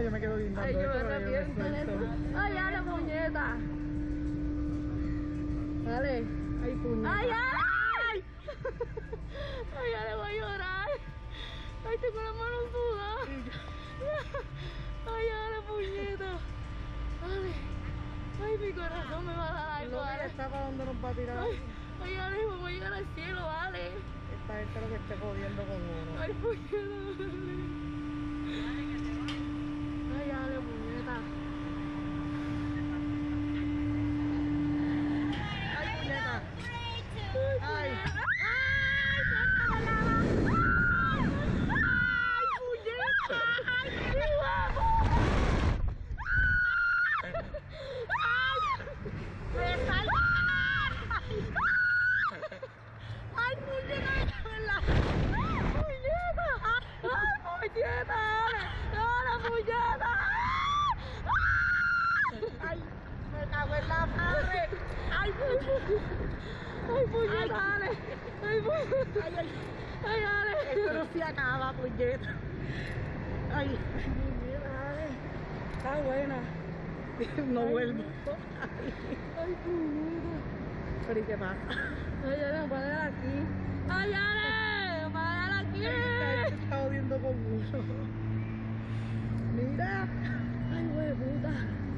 yo me quedo guindando. Ay, yo me esto, pero arrepiento de suelto. esto. Ay, dale, puñeta. Dale. Ay, puñeta. Ay, ay. Ay, ya le voy a llorar. Ay, tengo las manos sudadas. Ay, dale, puñeta. Dale. Ay, mi corazón me va a dar algo. No, Dale. está para donde nos va a tirar. Ay, dale, vamos a llegar al cielo, dale. Esta gente lo que esté jodiendo con uno. Ay, puñeta, dale. Ay, dale, puñeta. Ay, puñeta. Ay. Ay, me cago en la madre. Ay, Ay, puñeta, dale. Ay, puñeta. ay, ay. Ay, dale. Esto no se acaba, puñeta. Ay, Puñeta, dale. está buena. No vuelvo. Ay, puñeta. Pero ¿y qué pasa? Ay, dale, me voy a dar aquí. Ay, dale, me voy a dar aquí. Esta gente está jodiendo con uno. Mira. Ay, güey, puta.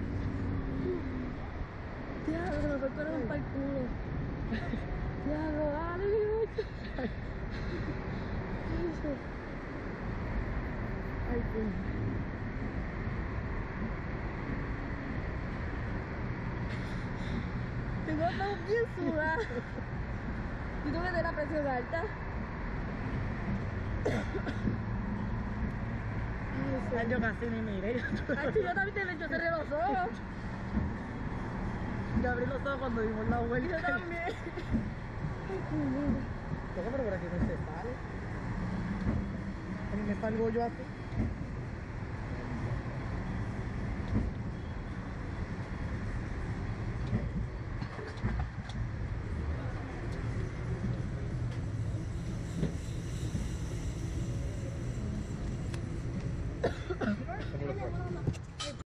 Diablo, que me fue para el culo. Diablo, dale, mi mucho. Ay, puñeta. Tengo las manos bien sudadas. ¿Y tú que tienes la presión alta? Ay, yo casi ni miré. Ay, sí, yo también yo cerré los ojos. Yo abrí los ojos cuando dimos la vuelta. Yo también. Ay, puñeta. ¿Cómo? Pero por aquí no se sale. A mí me salgo yo así. ¿Cómo lo fue?